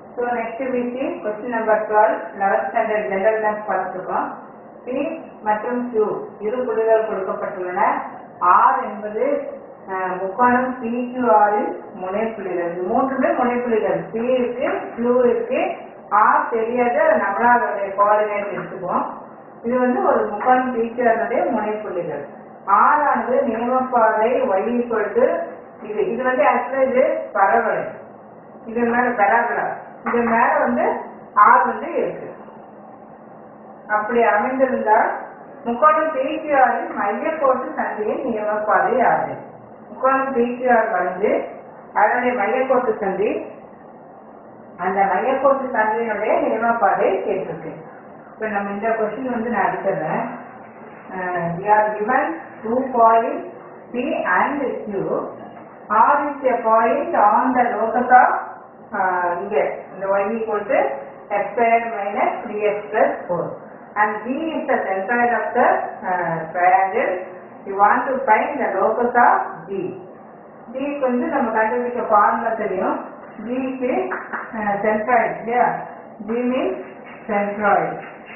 So next we see question number 12, 11th standard general maths பார்த்துக்கோம். P மற்றும் Q இரு புள்ளிகள் கொடுக்கப்பட்டுள்ளன. R என்பது முக்கோணம் PQR இன் முனைப்புள்ளிகள். மூன்றுமே முனைப்புள்ளிகள். P இருக்கு, Q இருக்கு, R தெரியாது, நம்மளா அதோடைய கோஆர்டினேட் எடுத்துக்குவோம். இது வந்து ஒரு முக்கோணம் PQR உடைய முனைப்புள்ளிகள். R ஆனது நியமப்பாதை y இது வந்து ஆக்சுவலா இது பரவலை. இது மேல பராபோலா. இது மேல வந்து R வந்து இருக்கு. அப்படி அமைந்திருந்தால் முக்கோணம் PQR இன் மையக்கோட்டு சந்தியின் நியமப்பாதை ஆகும். முக்கோணம் PQR வந்து அதனுடைய மையக்கோட்டு சந்தி, அந்த மையக்கோட்டு சந்தியினுடைய நியமப்பாதை கேட்டிருக்கு. இப்ப நம்ம இந்த கொஸ்டின் வந்து நான் எடுத்துறேன். We are given two points P and Q. R is a point on the locus of here, the y equal to x squared minus 3x plus 4. And G is the centroid of the triangle. You want to find the locus of G. G வந்து நம்ம கண்டுபிடிக்க formula தெரியும். G க்கு centroid இல்லையா? G means centroid.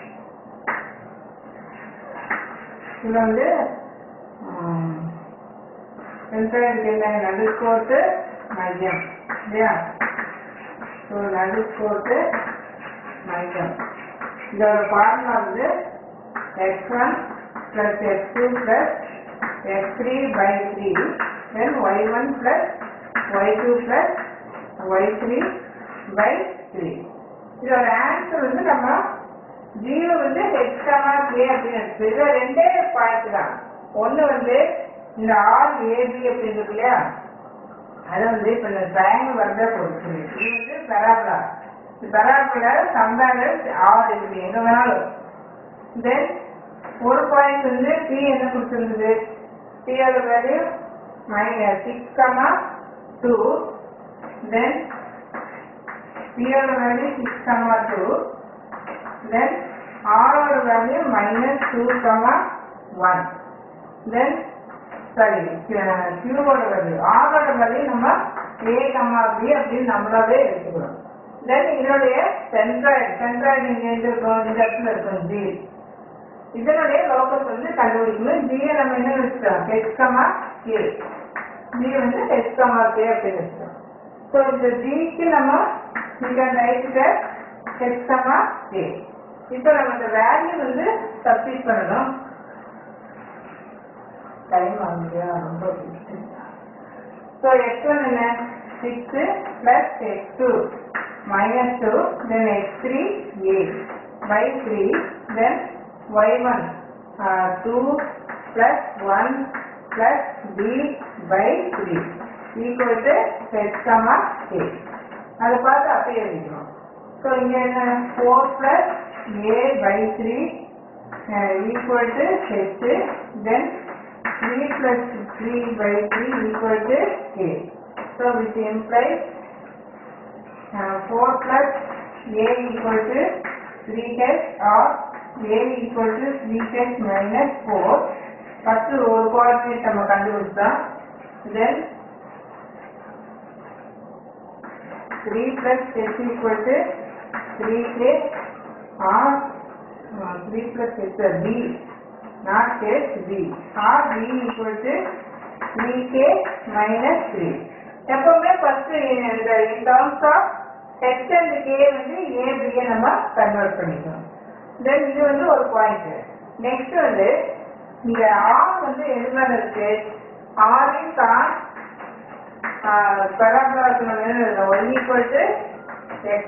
இது வந்து centroid என்ன நடுக்கோட்டு மையம் இல்லையா? ஸோ நடுக்கோட்டு மையம். இதோட ஃபார்முலா வந்து x1 plus x2 plus x3 by 3 then y1 plus y2 plus y3 by 3. இதோட ஆன்சர் வந்து நம்ம 0 வந்து h, k அப்படின்னு எடுத்து இது ரெண்டே பாயிண்ட் தான். ஒன்று வந்து இந்த RAB அப்படின்னு இருக்கு இல்லையா, அதை வந்து இப்போ இந்த ட்ரையாங்கிள் வரைஞ்சா போடுச்சு. இது வந்து பராபோலா. பராபோலா சம்பேலன்ஸ் R இருக்குது எங்க வேணாலும். தென் ஒரு பாயிண்ட் வந்து P என்ன கொடுத்துருந்தது, P ஓட வேல்யூ -6, 2. தென் P ஓட வேல்யூ 6, 2. தென் R ஓட வேல்யூ -2, 1. தென் சாரி Q ஓட வேல்யூ, R ஓட வேல்யூ நம்ம A, B அப்படின்னு நம்மளாவே எடுத்துக்கிறோம். தென் இதனுடைய சென்ட்ராய்டு இங்க இருக்கும், இந்த இடத்துல இருக்கும் G. இதனுடைய லோக்கஸ் வந்து கண்டுபிடிக்கணும். G நம்ம என்ன வச்சுக்கிறோம், h, k. G வந்து h, k அப்படின்னு வச்சுக்கிறோம். ஸோ இந்த Gக்கு நம்ம இங்க ரைட்டு h, k. இப்போ நம்ம இந்த வேல்யூ வந்து சப்ஸ்டிட் பண்ணணும். டைம் ஆகுது ரொம்ப. ஸோ x1 என்ன 6 plus x2 -2 then x3 8 by 3 then y1 2 plus 1 plus b by 3 equal to h, k. அதை பார்த்து அப்படியே எழுதிக்கணும். ஸோ இங்கே என்ன 4 plus a by 3 equal to h, then 3 plus 3 by 3 equal to k. So which implies 4 plus a equal to 3h or a equal to 3h minus 4. First ஒரு coordinate நம்ம கண்டுபிடிச்சோம். Then 3 plus h equal to 3k or 3 plus h b, not h, b, or b equal to 3k minus 3. எப்பவுமே first இந்த terms of h and k வந்து a, b நம்ம convert பண்ணிக்கணும். Then இது வந்து ஒரு பாயிண்ட். நெக்ஸ்ட் வந்து இந்த r வந்து எதுல இருக்கு, r இன் காஸ் பராபோலாக்கு நம்ம என்ன எழுதணும், y equal to x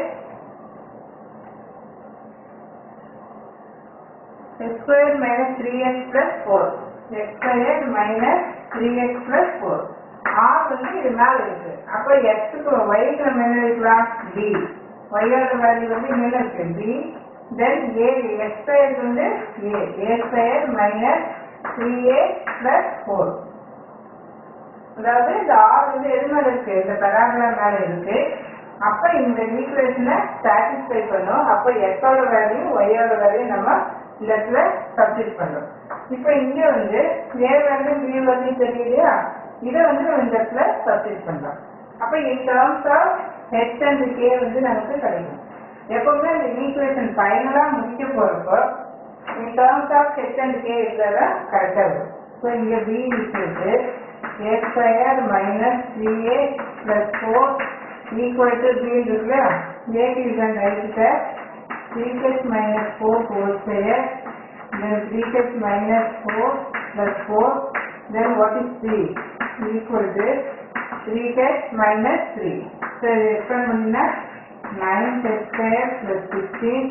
squared minus 3x plus 4. x squared minus 3x plus 4. R வந்து இது மேல இருக்கு. அப்ப x க்கு y க்கு நம்ம என்ன எழுதலாம், b. y ஓட வேல்யூ வந்து மேல இருக்கு b. then a, x squared வந்து a squared minus 3a plus 4. அதாவது இந்த R வந்து எது மேல இருக்கு, இந்த பராபோலா மேல இருக்கு. அப்ப இந்த ஈக்குவேஷனை சாட்டிஸ்ஃபை பண்ணும். அப்ப x ஓட வேல்யூ y ஓட வேல்யூ நம்ம இந்த இடத்துல சப்ஸ்டிட் பண்றோம். இப்ப இங்க வந்து a வேல்யூ b வேல்யூ தெரியலையா, இதை வந்து நம்ம இந்த இடத்துல சப்ஸ்டிட் பண்றோம். அப்ப in terms of h and k வந்து நமக்கு கிடைக்கும். எப்பவுமே இந்த ஈக்குவேஷன் ஃபைனலா முடிக்க போறப்போ in terms of h and k இருக்கிறதா கரெக்டா இருக்கும். ஸோ இங்க b இருக்கு a square minus 3a plus 4 equal to b இருக்குல்ல, a is an right 3h minus 4 whole square, then 3h minus 4 plus 4, then what is 3 equal to 3h minus 3. So expand பண்ணா 9h square plus 16,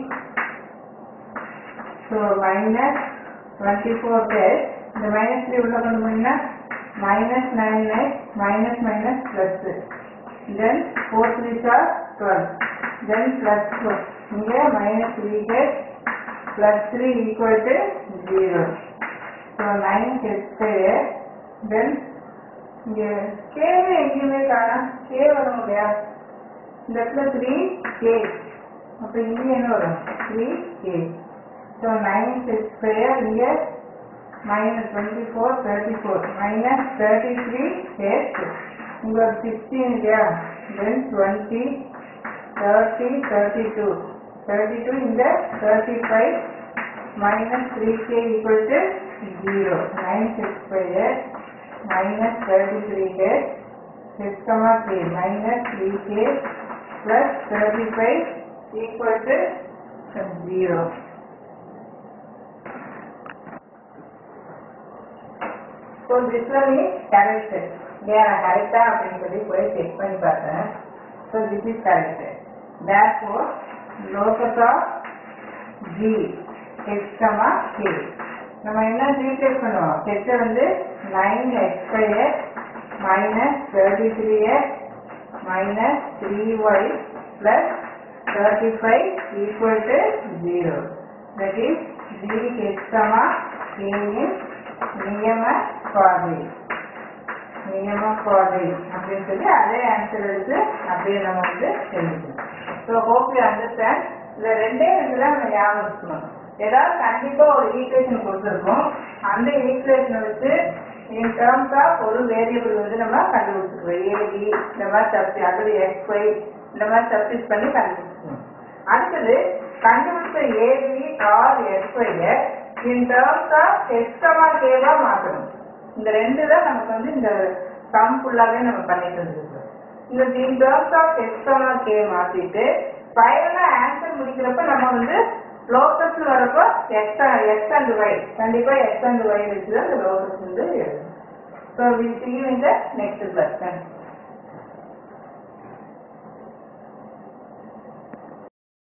so minus 24h, the minus 3 உள்ள கொண்டு போனீங்கன்னா minus 9h minus minus plus, then 4 3s are 12, then plus 4, இங்கே minus 3h plus 3 equal to 0. So 9h square, then இங்கே k எங்கேயுமே காணோம், k வரும் இல்லையா, இந்த இடத்துல 3k, அப்போ இங்கே என்ன வரும் 3k. So 9h square இங்கே minus 24 34 minus 33h, இங்கே 16 இல்லையா, then 20 30 32 32 இந்த 35 minus 3k equal to 0. 9h square minus 33h h comma k minus 3k plus 35 equal to 0. So this one is correct. They are correct அப்படின்னு சொல்லி போய் check பண்ணி பார்த்தேன். So this is correct. Therefore locus of G h comma k நம்ம என்ன replace பண்ணுவோம், h வந்து 9h square minus 33h minus 3y plus 35 equal to 0. That is G h comma k in நியம கோஆர்டினேட் அப்படின்னு சொல்லி அதே ஆன்சர் எடுத்து அப்படியே நம்ம வந்து எழுதிக்கணும். So hope you understand. இந்த ரெண்டே ரெண்டு தான் நம்ம ஞாபகம் வச்சுக்கணும். ஏதாவது கண்டிப்பாக ஒரு ஈக்குவேஷன் கொடுத்துருக்கோம், அந்த ஈக்குவேஷனை வச்சு இன் டேர்ம்ஸ் ஆஃப் ஒரு வேரியபிள் வந்து நம்ம கண்டுபிடிச்சிருக்கோம். ஏபி இந்த மாதிரி சப்ஸ்டி அல்லது XY இந்த மாதிரி சப்ஸ்டிட் பண்ணி கண்டுபிடிச்சிக்கணும். அடுத்தது கண்டுபிடிச்ச A B are XY in terms of h comma k வா மாற்றணும். இந்த ரெண்டு தான் நமக்கு வந்து இந்த சம் ஃபுல்லாவே நம்ம பண்ணிட்டு இருக்கோம். இந்த in terms of h comma k மாத்திட்டு ஃபைனலா ஆன்சர் முடிக்கிறப்ப நம்ம வந்து லோகஸ் வரப்போ x and y கண்டிப்பா x and y வச்சு தான் இந்த லோகஸ் வந்து எழுதணும். So we see you in the next class.